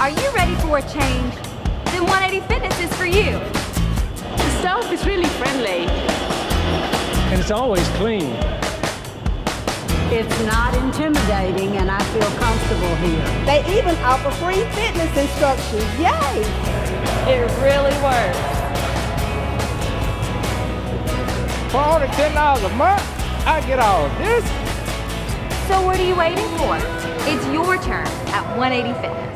Are you ready for a change? Then 180 Fitness is for you. The staff is really friendly. And it's always clean. It's not intimidating, and I feel comfortable here. They even offer free fitness instructions. Yay! It really works. For only $10 a month, I get all this. So what are you waiting for? It's your turn at 180 Fitness.